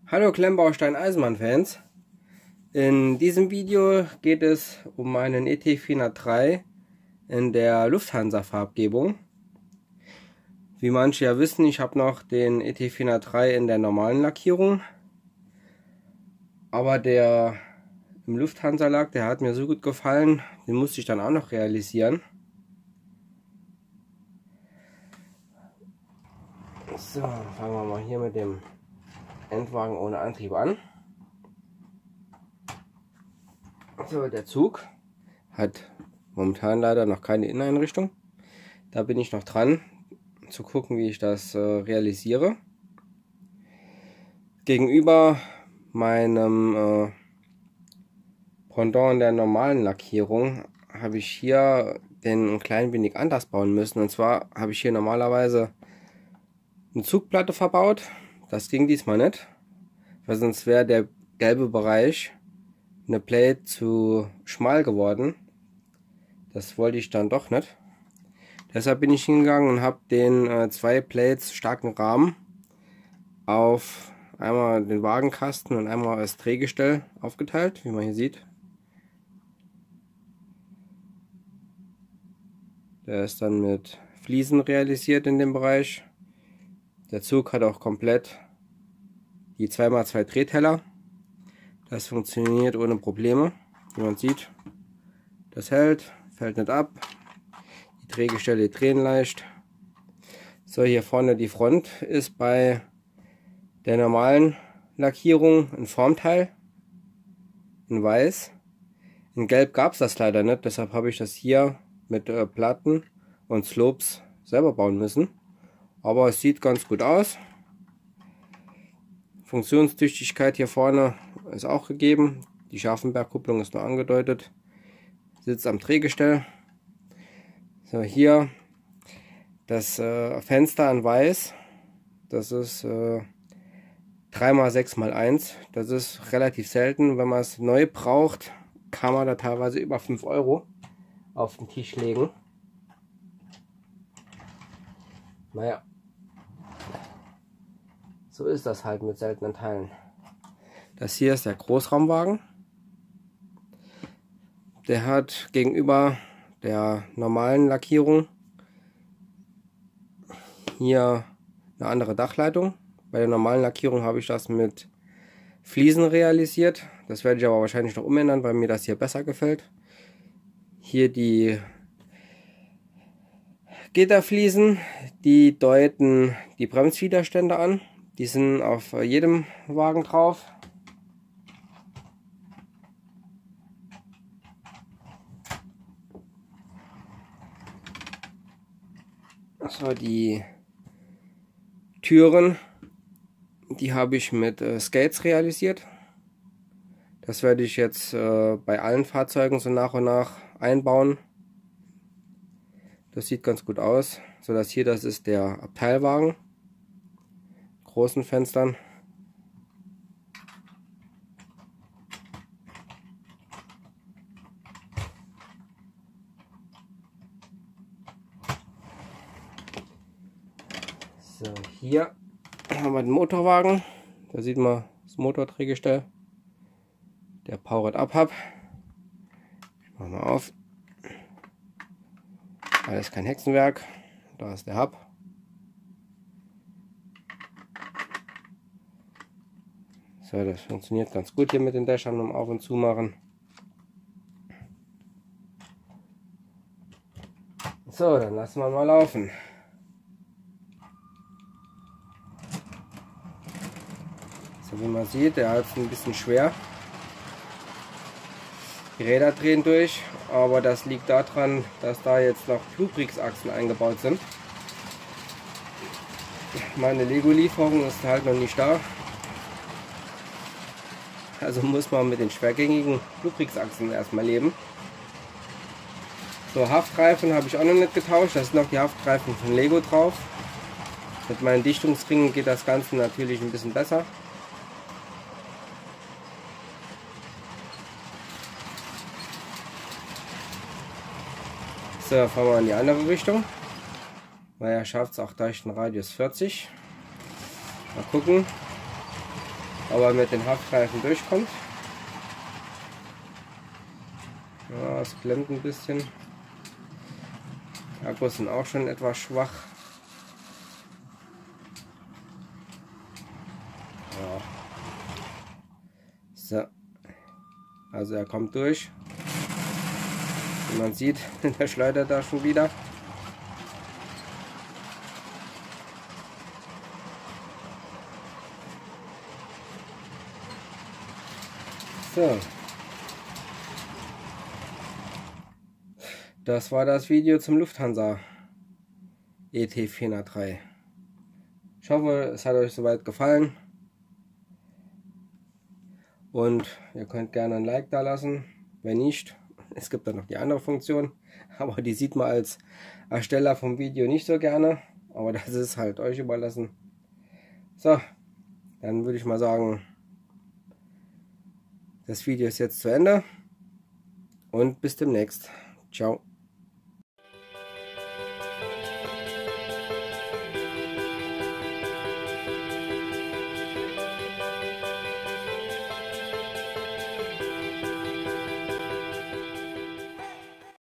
Hallo Klemmbaustein-Eisenbahn-Fans. In diesem Video geht es um meinen ET403 in der Lufthansa-Farbgebung. Wie manche ja wissen, ich habe noch den ET403 in der normalen Lackierung. Aber der im Lufthansa-Lack, der hat mir so gut gefallen, den musste ich dann auch noch realisieren. So, fangen wir mal hier mit dem Endwagen ohne Antrieb an. So, der Zug hat momentan leider noch keine Inneneinrichtung. Da bin ich noch dran zu gucken, wie ich das realisiere. Gegenüber meinem Pendant in der normalen Lackierung habe ich hier den ein klein wenig anders bauen müssen. Und zwar habe ich hier normalerweise eine Zugplatte verbaut. Das ging diesmal nicht, weil sonst wäre der gelbe Bereich, eine Plate, zu schmal geworden. Das wollte ich dann doch nicht. Deshalb bin ich hingegangen und habe den 2 Plates starken Rahmen auf einmal den Wagenkasten und einmal das Drehgestell aufgeteilt, wie man hier sieht. Der ist dann mit Fliesen realisiert in dem Bereich. Der Zug hat auch komplett die 2x2 Drehteller. Das funktioniert ohne Probleme. Wie man sieht, das hält, fällt nicht ab. Die Drehgestelle drehen leicht. So, hier vorne die Front ist bei der normalen Lackierung ein Formteil, in weiß. In Gelb gab es das leider nicht, deshalb habe ich das hier mit Platten und Slopes selber bauen müssen. Aber es sieht ganz gut aus. Funktionstüchtigkeit hier vorne ist auch gegeben. Die Scharfenbergkupplung ist nur angedeutet. Sitzt am Drehgestell. So, hier das Fenster in weiß. Das ist 3x6x1. Das ist relativ selten. Wenn man es neu braucht, kann man da teilweise über 5 Euro auf den Tisch legen. Naja, so ist das halt mit seltenen Teilen. Das hier ist der Großraumwagen. Der hat gegenüber der normalen Lackierung hier eine andere Dachleitung. Bei der normalen Lackierung habe ich das mit Fliesen realisiert. Das werde ich aber wahrscheinlich noch umändern, weil mir das hier besser gefällt. Hier die Gitterfliesen, die deuten die Bremswiderstände an. Die sind auf jedem Wagen drauf. So, die Türen, die habe ich mit Skates realisiert. Das werde ich jetzt bei allen Fahrzeugen so nach und nach einbauen. Das sieht ganz gut aus. So, das hier, das ist der Abteilwagen. Großen Fenstern. So, hier haben wir den Motorwagen. Da sieht man das Motordrehgestell. Der Powered-Up-Hub. Ich mache mal auf. Alles kein Hexenwerk. Da ist der Hub. So, das funktioniert ganz gut hier mit den Dächern um Auf- und Zumachen. So, dann lassen wir mal laufen. So, wie man sieht, der hat es ein bisschen schwer. Die Räder drehen durch, aber das liegt daran, dass da jetzt noch Lubrix-Achsen eingebaut sind. Meine Lego-Lieferung ist halt noch nicht da. Also muss man mit den schwergängigen Lubrix-Achsen erstmal leben. So, Haftreifen habe ich auch noch nicht getauscht. Da sind noch die Haftreifen von Lego drauf. Mit meinen Dichtungsringen geht das Ganze natürlich ein bisschen besser. So, fahren wir in die andere Richtung. Weil er schafft es auch durch den Radius 40. Mal gucken. ob er mit den Haftreifen durchkommt. Ja, es klemmt ein bisschen. Die Akkus sind auch schon etwas schwach. Ja. So. Also er kommt durch. Wie man sieht, der schleudert da schon wieder. So. Das war das Video zum Lufthansa ET403. Ich hoffe, es hat euch soweit gefallen. Und ihr könnt gerne ein Like da lassen. Wenn nicht, es gibt dann noch die andere Funktion. Aber die sieht man als Ersteller vom Video nicht so gerne. Aber das ist halt euch überlassen. So, dann würde ich mal sagen, das Video ist jetzt zu Ende. Und bis demnächst. Ciao.